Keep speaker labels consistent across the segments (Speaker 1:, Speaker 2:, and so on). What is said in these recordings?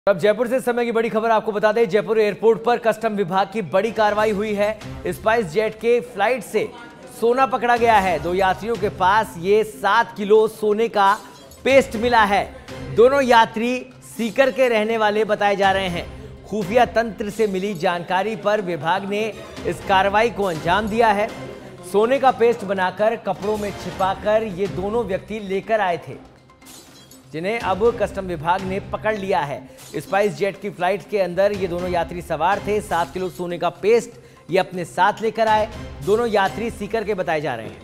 Speaker 1: अब जयपुर से समय की बड़ी खबर आपको बता दें। जयपुर एयरपोर्ट पर कस्टम विभाग की बड़ी कार्रवाई हुई है। स्पाइस जेट के फ्लाइट से सोना पकड़ा गया है। दो यात्रियों के पास ये 7 किलो सोने का पेस्ट मिला है। दोनों यात्री सीकर के रहने वाले बताए जा रहे हैं। खुफिया तंत्र से मिली जानकारी पर विभाग ने इस कार्रवाई को अंजाम दिया है। सोने का पेस्ट बनाकर कपड़ों में छिपाकर ये दोनों व्यक्ति लेकर आए थे, जिन्हें अब कस्टम विभाग ने पकड़ लिया है। स्पाइस जेट की फ्लाइट के अंदर ये दोनों यात्री सवार थे। 7 किलो सोने का पेस्ट ये अपने साथ लेकर आए। दोनों यात्री सीकर के बताए जा रहे हैं।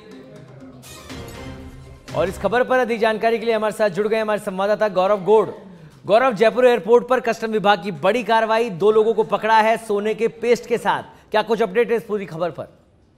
Speaker 1: और इस खबर पर अधिक जानकारी के लिए हमारे साथ जुड़ गए हमारे संवाददाता गौरव गोड़। गौरव, जयपुर एयरपोर्ट पर कस्टम विभाग की बड़ी कार्रवाई, 2 लोगों को पकड़ा है सोने के पेस्ट के साथ। क्या कुछ अपडेट है इस पूरी खबर पर?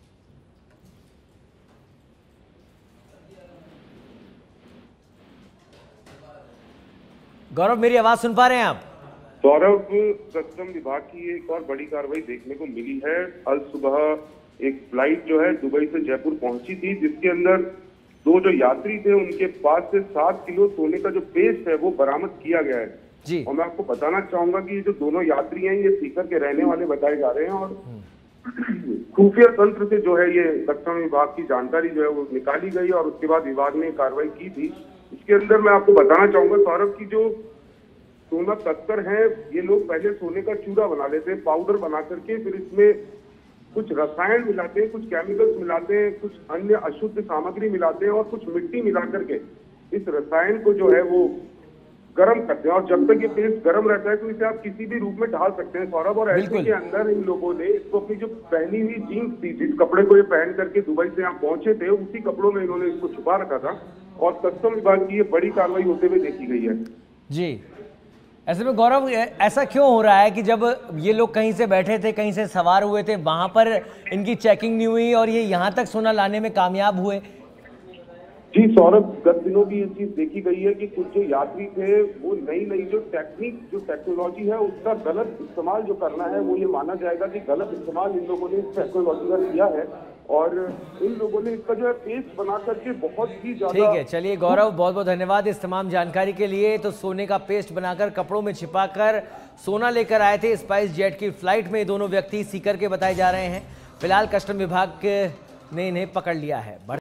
Speaker 1: गौरव, मेरी आवाज सुन पा रहे हैं आप?
Speaker 2: सौरभ, कस्टम विभाग की एक और बड़ी कार्रवाई देखने को मिली है। कल सुबह एक फ्लाइट जो है दुबई से जयपुर पहुंची थी, जिसके अंदर 2 जो यात्री थे उनके पास से 7 किलो सोने का जो पेस्ट है वो बरामद किया गया है
Speaker 1: जी।
Speaker 2: और मैं आपको बताना चाहूंगा कि जो दोनों यात्री हैं ये सीकर के रहने वाले बताए जा रहे हैं और खुफिया तंत्र से जो है ये कस्टम विभाग की जानकारी जो है वो निकाली गई और उसके बाद विभाग ने कार्रवाई की थी। इसके अंदर मैं आपको बताना चाहूंगा सौरभ की जो सोना तस्कर है, ये लोग पहले सोने का चूरा बना लेते हैं, पाउडर बना करके, फिर इसमें कुछ रसायन मिलाते हैं, कुछ केमिकल्स मिलाते हैं, कुछ अन्य अशुद्ध सामग्री मिलाते हैं और कुछ मिट्टी मिला करके इस रसायन को जो है वो गर्म करते हैं। और जब तक ये पेस्ट गर्म रहता है तो इसे आप किसी भी रूप में ढाल सकते हैं सौरभ। और ऐसे के अंदर इन लोगों ने इसको अपनी जो पहनी हुई जीन्स थी, जिस कपड़े को ये पहन करके दुबई से यहाँ पहुंचे थे, उसी कपड़ों में इन्होंने इसको छुपा रखा था और कस्टम विभाग की ये बड़ी कार्रवाई होते हुए देखी गई है
Speaker 1: जी। ऐसे में गौरव, ऐसा क्यों हो रहा है कि जब ये लोग कहीं से बैठे थे, कहीं से सवार हुए थे, वहां पर इनकी चेकिंग नहीं हुई और ये यहाँ तक सोना लाने में कामयाब हुए?
Speaker 2: जी सौरभ, गत दिनों भी ये चीज देखी गई है कि कुछ जो यात्री थे वो नई जो टेक्नोलॉजी है उसका गलत इस्तेमाल जो करना है, वो ये माना जाएगा कि गलत इस्तेमाल इन लोगों ने इस टेक्नोलॉजी का किया है और इन लोगों ने इसका जो है पेस्ट बना करके बहुत ही ज्यादा।
Speaker 1: ठीक है, चलिए गौरव, बहुत बहुत धन्यवाद इस तमाम जानकारी के लिए। तो सोने का पेस्ट बनाकर कपड़ों में छिपाकर सोना लेकर आए थे स्पाइस जेट की फ्लाइट में। दोनों व्यक्ति सीकर के बताए जा रहे हैं। फिलहाल कस्टम विभाग ने इन्हें पकड़ लिया है।